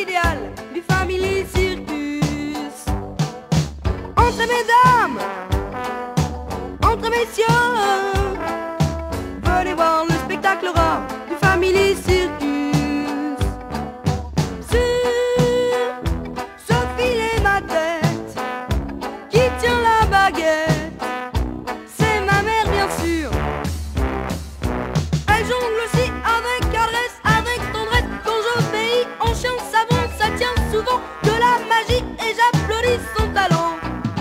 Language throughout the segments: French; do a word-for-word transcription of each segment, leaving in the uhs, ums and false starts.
idéal du Family Circus. Entrez mesdames, entrez messieurs, venez voir le spectacle rare du Family Circus. Sur ce filet ma tête qui tient la baguette, c'est ma mère bien sûr. Elle jongle aussi avec adresse, avec tendresse. Quand j'obéis en chien savant, ça tient souvent de la magie et j'applaudis son talent.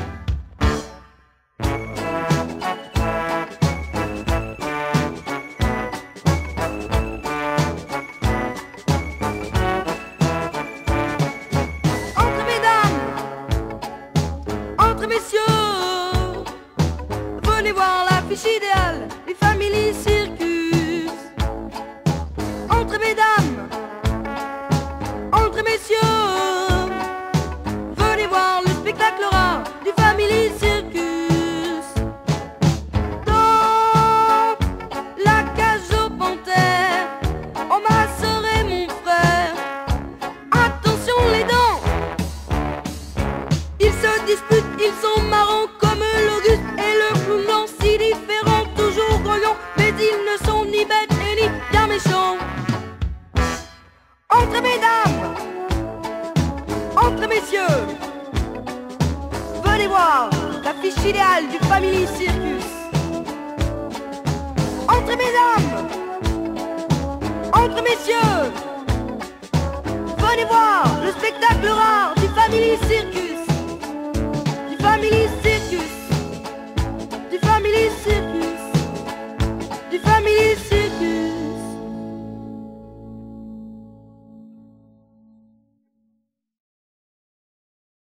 Entre mesdames, entre messieurs, venez voir l'affiche idéale du Family Circus. Entre mesdames, entre messieurs, venez voir le spectacle rare du Family Circus. Dans la cage aux panthères, oh ma sœur et mon frère, attention les dents, ils se disputent, ils sont marrants comme l'Auguste et le clown blanc, si différents, toujours grognons, mais ils ne sont ni bêtes et ni bien méchants. Entre mesdames, entre messieurs, venez voir l'affiche idéale du Family Circus. Entre mesdames, entre messieurs, venez voir le spectacle rare